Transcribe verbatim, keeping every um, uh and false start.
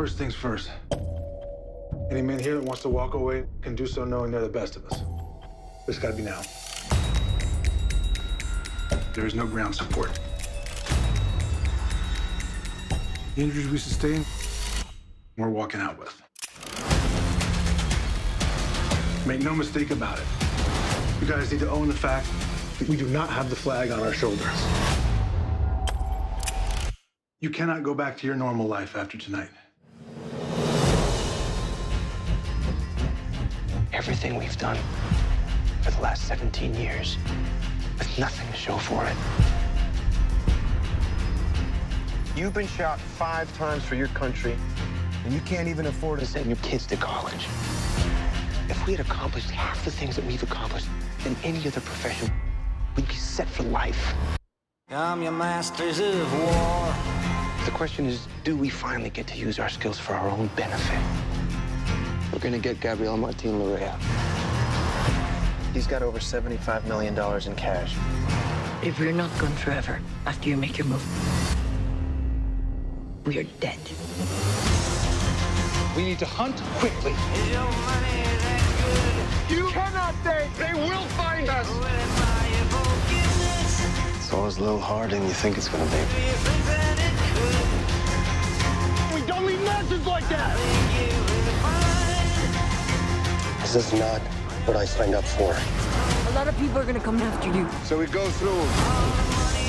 First things first. Any man here that wants to walk away can do so knowing they're the best of us. But it's gotta be now. There is no ground support. The injuries we sustain, we're walking out with. Make no mistake about it. You guys need to own the fact that we do not have the flag on our shoulders. You cannot go back to your normal life after tonight. Everything we've done for the last seventeen years, with nothing to show for it. You've been shot five times for your country, and you can't even afford To send your kids to college. If we had accomplished half the things that we've accomplished in any other profession, we'd be set for life. I'm your masters of war. The question is, do we finally get to use our skills for our own benefit? We're gonna get Gabriel Martin Larrea. He's got over seventy-five million dollars in cash. If we're not gone forever after you make your move, we are dead. We need to hunt quickly. Is your money that good? You cannot think they will find us! Will it buy you forgiveness? It's always a little harder than you think it's gonna be. Do you think that it could? We don't leave messages like that! Think you will find? This is not what I signed up for. A lot of people are gonna come after you. So we go through. All the money